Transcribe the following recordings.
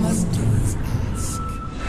must do is ask.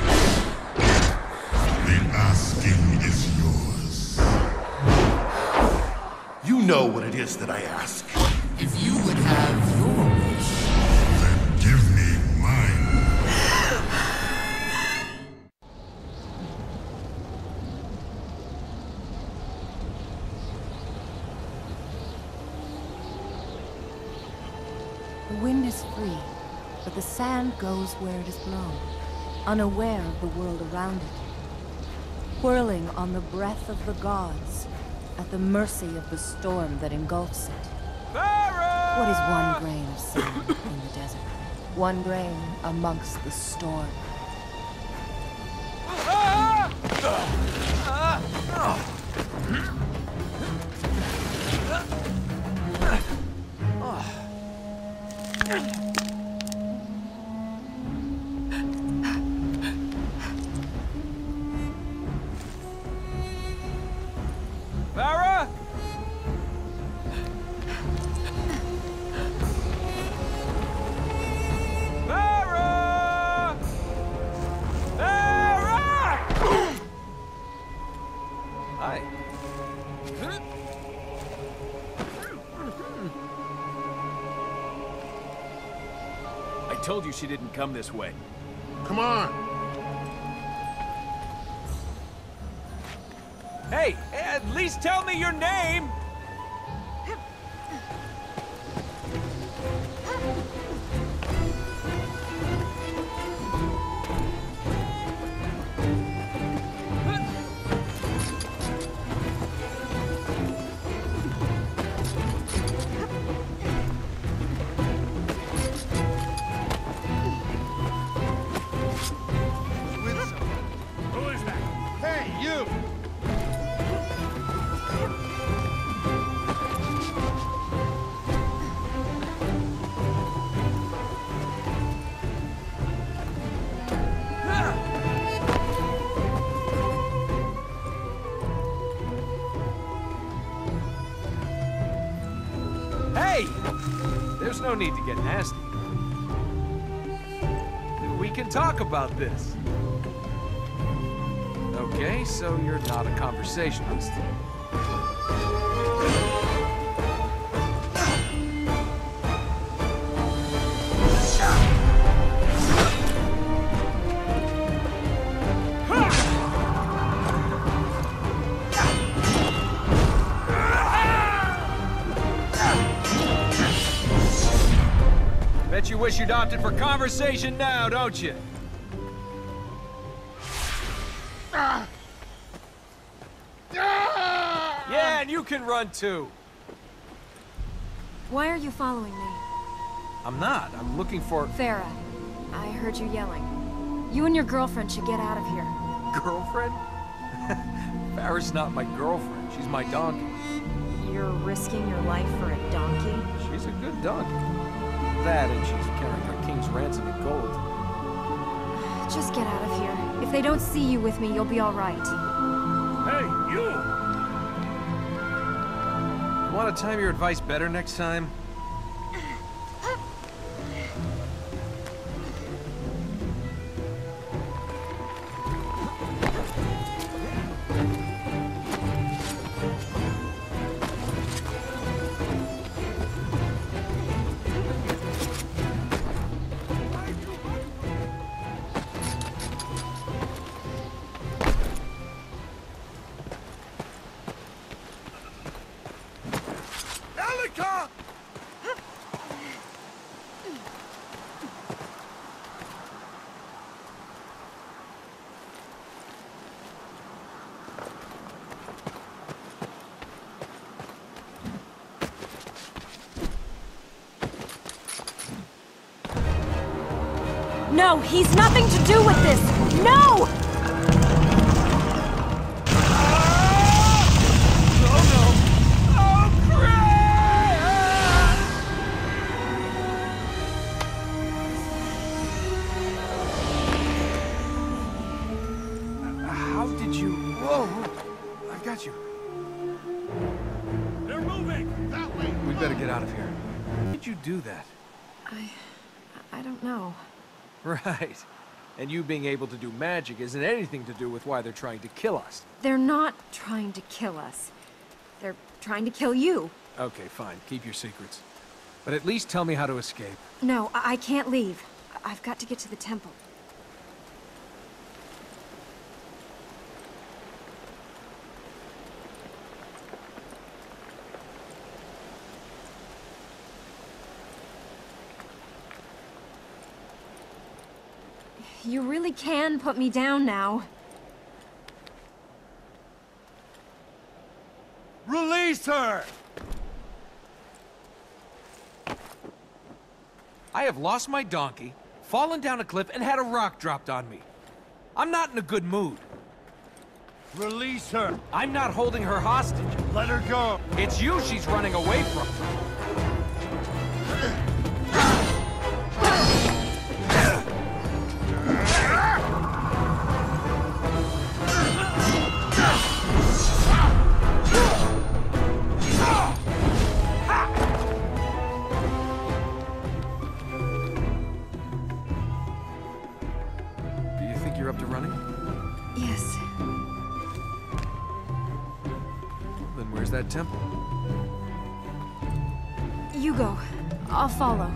The asking is yours. You know what it is that I ask. If you would have your wish, Then give me mine. The wind is free, but the sand goes where it is blown, unaware of the world around it, whirling on the breath of the gods, at the mercy of the storm that engulfs it. What is one grain of sand in the desert? One grain amongst the storm. Farah! Farah! Farah! Hi. I told you she didn't come this way. Come on. Hey, at least tell me your name! Who is that? Hey, you! Hey! There's no need to get nasty. We can talk about this. Okay, so you're not a conversationalist. Bet you wish you'd opted for conversation now, don't you? Yeah, and you can run too. Why are you following me? I'm not. I'm looking for... Farah, I heard you yelling. You and your girlfriend should get out of here. girlfriend? Farah's not my girlfriend. She's my donkey. You're risking your life for a donkey? She's a good donkey. That and she's carrying her king's ransom in gold. Just get out of here. If they don't see you with me, you'll be all right. Hey, you! You want to time your advice better next time? No, he's nothing to do with this! No! Better get out of here. Why did you do that? I don't know. Right. And you being able to do magic isn't anything to do with why they're trying to kill us. They're not trying to kill us. They're trying to kill you. Okay, fine. Keep your secrets. But at least tell me how to escape. No, I can't leave. I've got to get to the temple. You really can put me down now. Release her! I have lost my donkey, fallen down a cliff, and had a rock dropped on me. I'm not in a good mood. Release her. I'm not holding her hostage. Let her go. It's you she's running away from. You're up to running? Yes. Then where's that temple? You go. I'll follow.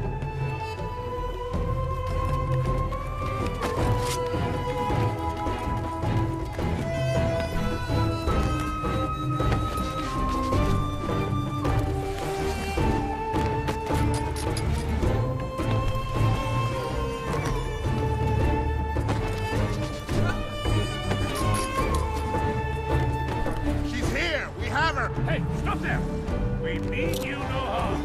Hey, stop there! We mean you no harm.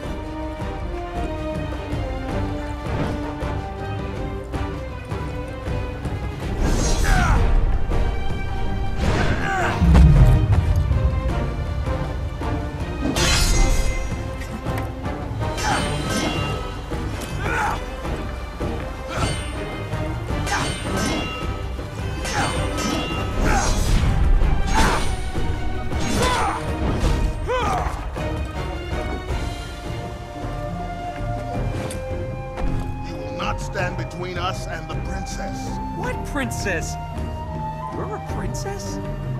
Stand between us and the princess. What princess? You're a princess?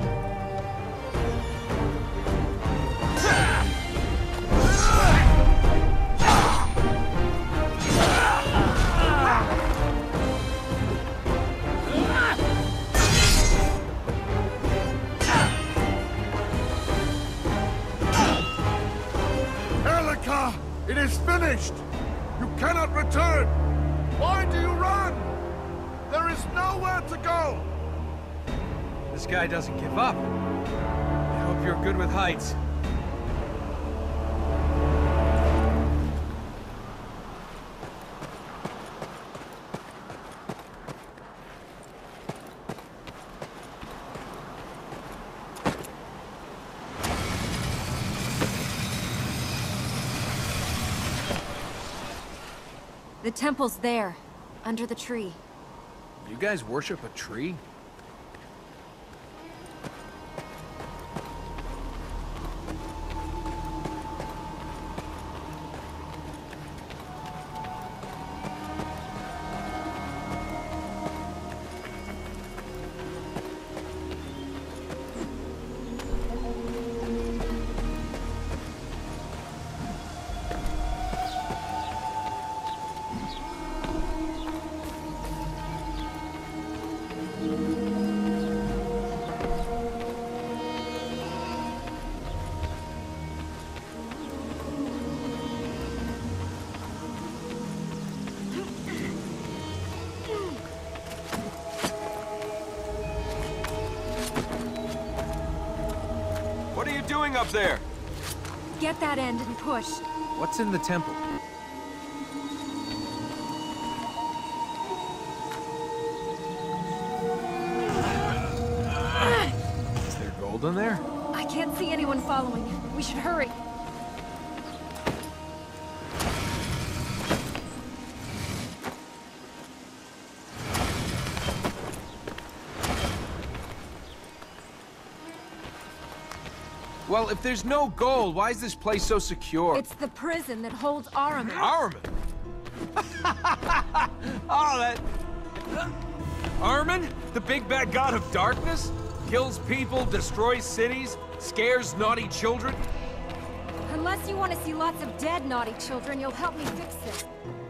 Erlika, it is finished. You cannot return. Why do you run? There is nowhere to go! This guy doesn't give up. I hope you're good with heights. The temple's there, under the tree. You guys worship a tree? What are you doing up there? Get that end and push. What's in the temple? Is there gold in there? I can't see anyone following. We should hurry. Well, if there's no gold, why is this place so secure? It's the prison that holds Ahriman. Ahriman? Oh, that... Armin? The big bad god of darkness? Kills people, destroys cities, scares naughty children? Unless you want to see lots of dead naughty children, you'll help me fix this.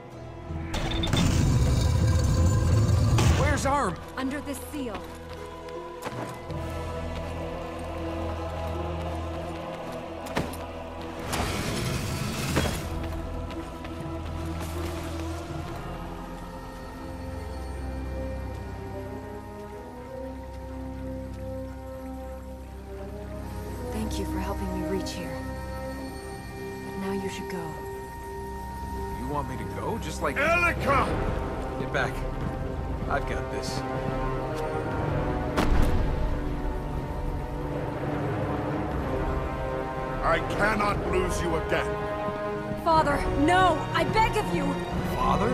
Where's Arm? Under this seal. Thank you for helping me reach here. But now you should go. You want me to go? Just like... Elika! Get back. I've got this. I cannot lose you again. Father, no! I beg of you! Father?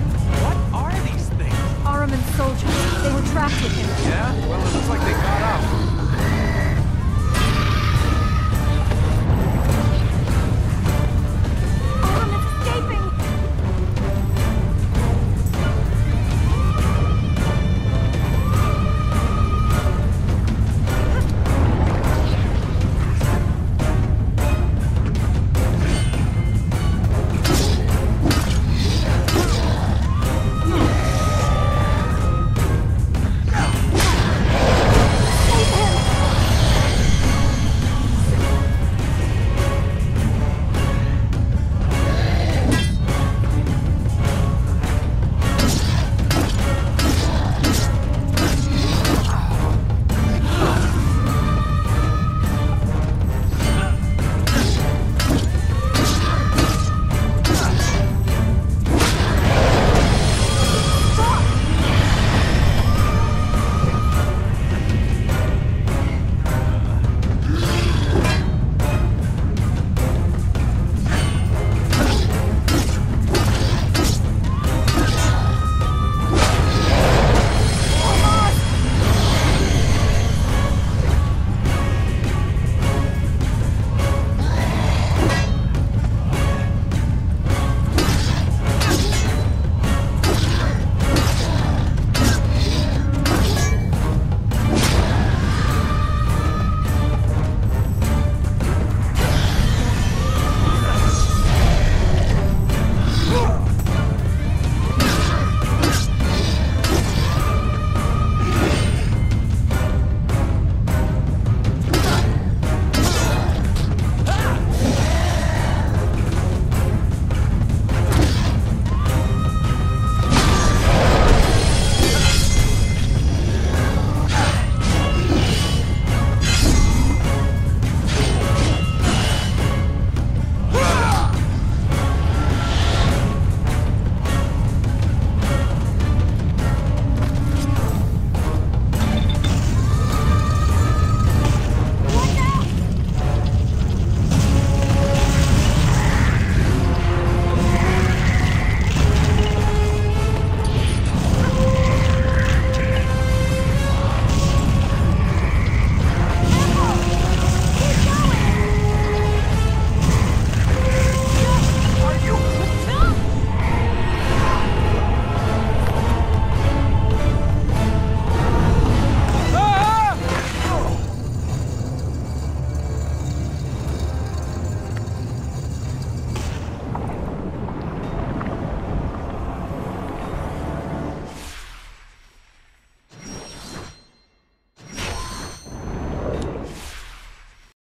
Trapped with him. Yeah? Well, it looks like they got out.